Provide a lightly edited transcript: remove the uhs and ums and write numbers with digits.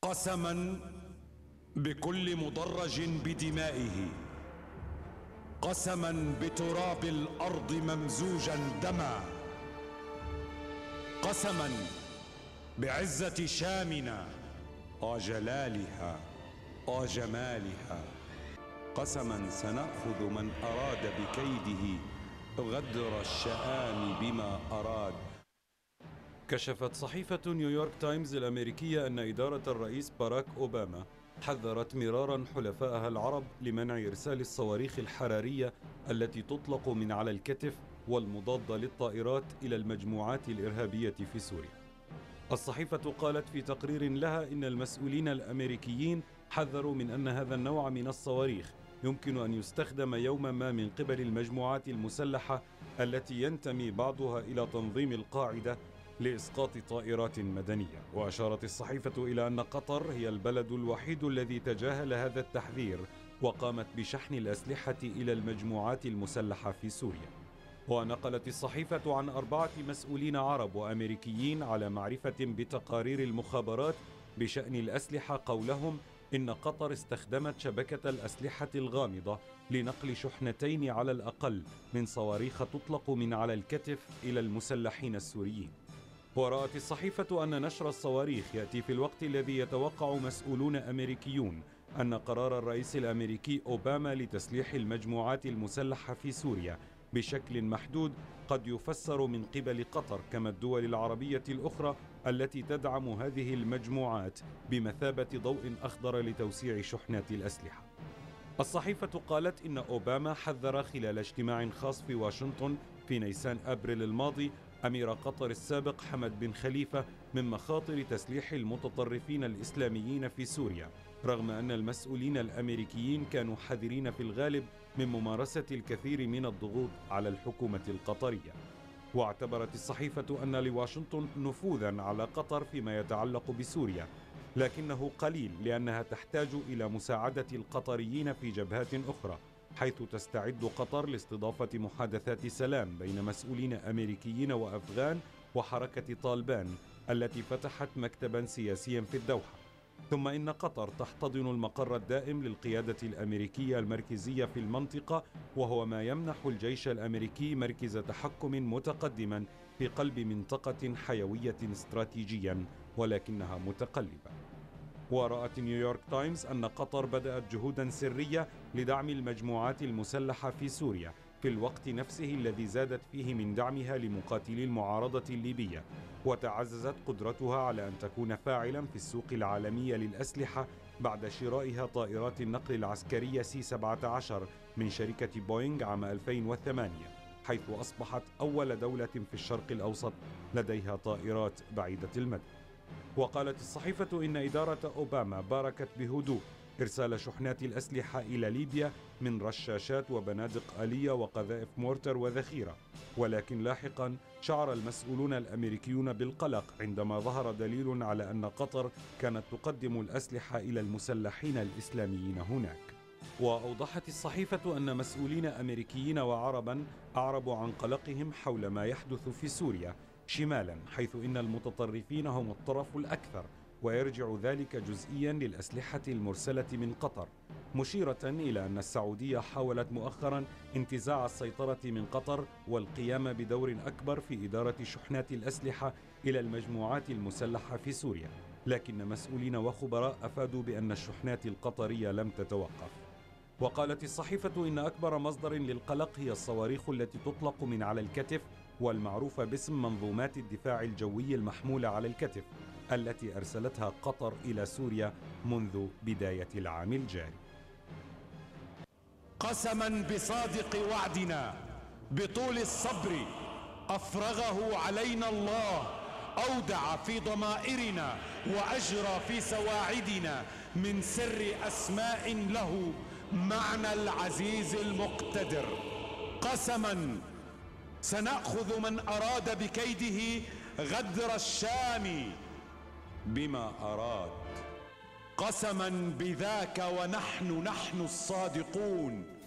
قسما بكل مدرج بدمائه، قسما بتراب الأرض ممزوجا دما، قسما بعزة شامنا وجلالها وجمالها، قسما سنأخذ من أراد بكيده غدر الشآم بما أراد. كشفت صحيفة نيويورك تايمز الأمريكية أن إدارة الرئيس باراك أوباما حذرت مرارا حلفائها العرب لمنع إرسال الصواريخ الحرارية التي تطلق من على الكتف والمضادة للطائرات إلى المجموعات الإرهابية في سوريا. الصحيفة قالت في تقرير لها إن المسؤولين الأمريكيين حذروا من أن هذا النوع من الصواريخ يمكن أن يستخدم يوما ما من قبل المجموعات المسلحة التي ينتمي بعضها إلى تنظيم القاعدة لإسقاط طائرات مدنية. وأشارت الصحيفة إلى أن قطر هي البلد الوحيد الذي تجاهل هذا التحذير وقامت بشحن الأسلحة إلى المجموعات المسلحة في سوريا. ونقلت الصحيفة عن 4 مسؤولين عرب وأمريكيين على معرفة بتقارير المخابرات بشأن الأسلحة قولهم إن قطر استخدمت شبكة الأسلحة الغامضة لنقل شحنتين على الأقل من صواريخ تطلق من على الكتف إلى المسلحين السوريين. ورأت الصحيفة أن نشر الصواريخ يأتي في الوقت الذي يتوقع مسؤولون أمريكيون أن قرار الرئيس الأمريكي أوباما لتسليح المجموعات المسلحة في سوريا بشكل محدود قد يفسر من قبل قطر كما الدول العربية الأخرى التي تدعم هذه المجموعات بمثابة ضوء أخضر لتوسيع شحنات الأسلحة. الصحيفة قالت إن أوباما حذر خلال اجتماع خاص في واشنطن في نيسان أبريل الماضي أمير قطر السابق حمد بن خليفة من مخاطر تسليح المتطرفين الإسلاميين في سوريا، رغم أن المسؤولين الأمريكيين كانوا حذرين في الغالب من ممارسة الكثير من الضغوط على الحكومة القطرية. واعتبرت الصحيفة أن لواشنطن نفوذا على قطر فيما يتعلق بسوريا، لكنه قليل لأنها تحتاج إلى مساعدة القطريين في جبهات أخرى، حيث تستعد قطر لاستضافة محادثات سلام بين مسؤولين أمريكيين وأفغان وحركة طالبان التي فتحت مكتبا سياسيا في الدوحة. ثم إن قطر تحتضن المقر الدائم للقيادة الأمريكية المركزية في المنطقة، وهو ما يمنح الجيش الأمريكي مركز تحكم متقدما في قلب منطقة حيوية استراتيجيا ولكنها متقلبة. ورأت نيويورك تايمز أن قطر بدأت جهودا سرية لدعم المجموعات المسلحة في سوريا في الوقت نفسه الذي زادت فيه من دعمها لمقاتلي المعارضة الليبية، وتعززت قدرتها على أن تكون فاعلا في السوق العالمية للأسلحة بعد شرائها طائرات النقل العسكرية C-17 من شركة بوينغ عام 2008، حيث أصبحت أول دولة في الشرق الأوسط لديها طائرات بعيدة المدى. وقالت الصحيفة إن إدارة أوباما باركت بهدوء إرسال شحنات الأسلحة إلى ليبيا من رشاشات وبنادق آلية وقذائف مورتر وذخيرة، ولكن لاحقا شعر المسؤولون الأمريكيون بالقلق عندما ظهر دليل على أن قطر كانت تقدم الأسلحة إلى المسلحين الإسلاميين هناك. وأوضحت الصحيفة أن مسؤولين أمريكيين وعربا أعربوا عن قلقهم حول ما يحدث في سوريا شمالا، حيث إن المتطرفين هم الطرف الأكثر، ويرجع ذلك جزئيا للأسلحة المرسلة من قطر، مشيرة إلى أن السعودية حاولت مؤخرا انتزاع السيطرة من قطر والقيام بدور أكبر في إدارة شحنات الأسلحة إلى المجموعات المسلحة في سوريا، لكن مسؤولين وخبراء أفادوا بأن الشحنات القطرية لم تتوقف. وقالت الصحيفة إن أكبر مصدر للقلق هي الصواريخ التي تطلق من على الكتف والمعروفة باسم منظومات الدفاع الجوي المحمولة على الكتف، التي أرسلتها قطر إلى سوريا منذ بداية العام الجاري. قسما بصادق وعدنا بطول الصبر أفرغه علينا الله، أودع في ضمائرنا وأجرى في سواعدنا من سر أسماء له معنى العزيز المقتدر. قسما سنأخذ من أراد بكيده غدر الشام بما أراد، قسما بذاك ونحن الصادقون